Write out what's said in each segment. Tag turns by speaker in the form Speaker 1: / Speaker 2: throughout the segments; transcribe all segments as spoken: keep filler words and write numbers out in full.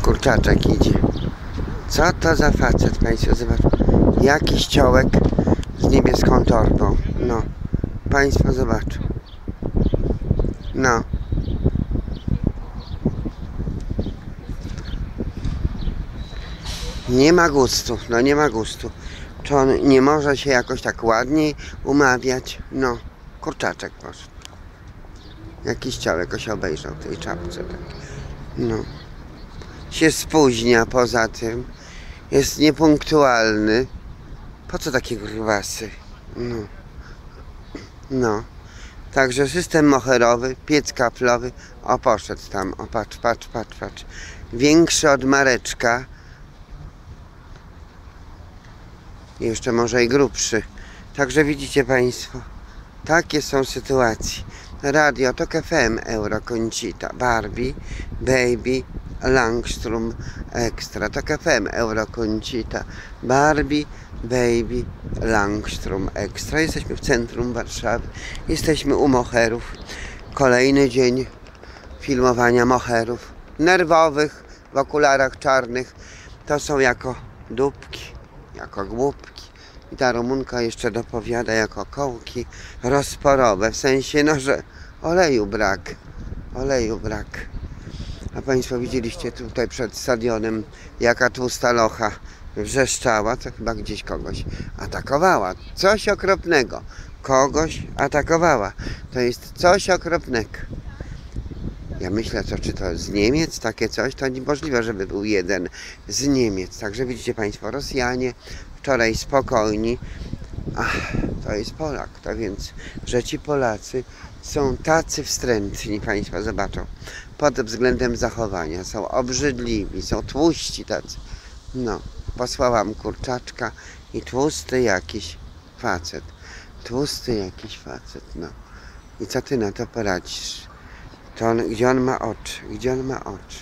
Speaker 1: Kurczaczek idzie. Co to za facet, Państwo? Zobaczcie. Jakiś ciołek z niebieską torbą. No. Państwo zobaczą. No. Nie ma gustu. No nie ma gustu. Czy on nie może się jakoś tak ładniej umawiać? No. Kurczaczek poszedł. Jakiś ciołek się obejrzał w tej czapce. Tak. No. Się spóźnia poza tym. Jest niepunktualny. Po co takie grubasy? No. No. Także system moherowy, piec kaflowy. O, poszedł tam. O, patrz, patrz, patrz, patrz. Większy od Mareczka. Jeszcze może i grubszy. Także widzicie Państwo. Takie są sytuacje. Radio Tok F M, Euro Conchita, Barbie, Baby, Langstrom Extra. Tok F M, Euro Conchita, Barbie, Baby, Langstrom Extra. Jesteśmy w centrum Warszawy. Jesteśmy u moherów. Kolejny dzień filmowania moherów. Nerwowych, w okularach czarnych. To są jako dupki, jako głupki. I ta Rumunka jeszcze dopowiada jako kołki rozporowe. W sensie, no, że oleju brak. Oleju brak. A Państwo widzieliście tutaj przed stadionem, jaka tłusta locha wrzeszczała, to chyba gdzieś kogoś atakowała. Coś okropnego. Kogoś atakowała. To jest coś okropnego. Ja myślę, co, czy to z Niemiec takie coś, to niemożliwe, żeby był jeden z Niemiec. Także widzicie Państwo, Rosjanie wczoraj spokojni. Ach, to jest Polak, to więc, że ci Polacy są tacy wstrętni, Państwo zobaczą, pod względem zachowania. Są obrzydliwi, są tłuści tacy. No, posłałam kurczaczka i tłusty jakiś facet. Tłusty jakiś facet, no. I co ty na to poradzisz? To on, gdzie on ma oczy? Gdzie on ma oczy?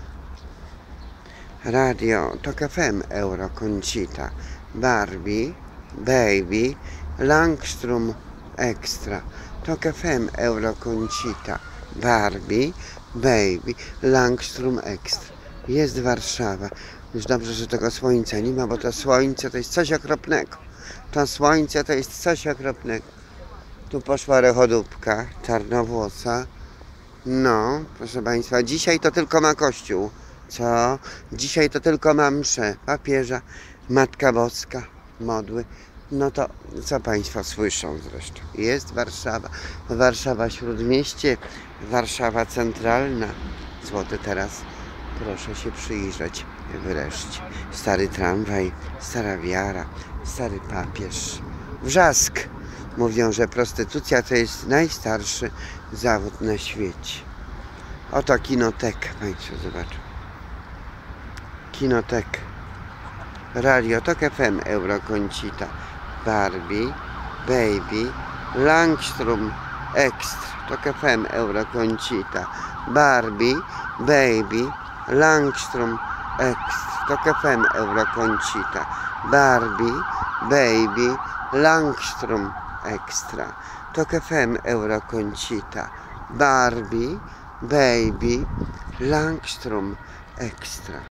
Speaker 1: Radio Tok F M, Euro Conchita, Barbie, Baby, Langstrom Extra. Tok F M, Euro Conchita, Barbie, Baby, Langstrom Extra. Jest Warszawa. Już dobrze, że tego słońca nie ma, bo to słońce to jest coś okropnego. To słońce to jest coś okropnego. Tu poszła rechodóbka, czarnowłosa. No, proszę Państwa, dzisiaj to tylko ma kościół. Co? Dzisiaj to tylko ma mszę, papieża, Matka Boska, modły. No to co Państwo słyszą zresztą? Jest Warszawa. Warszawa Śródmieście, Warszawa Centralna. Złoty teraz. Proszę się przyjrzeć wreszcie. Stary tramwaj, stara wiara, stary papież. Wrzask. Mówią, że prostytucja to jest najstarszy zawód na świecie. Oto kinotek, Państwo zobaczą. Kinotek. Radio Tok F M, Euro Conchita, Barbie, Baby, Langstrom Extra. Tok F M, Euro Conchita, Barbie, Baby, Langstrom Extra. Tok F M, Euro Conchita, Barbie, Baby, Langstrom Extra. Tok F M, Euro Conchita, Barbie, Baby, Langstrom Extra.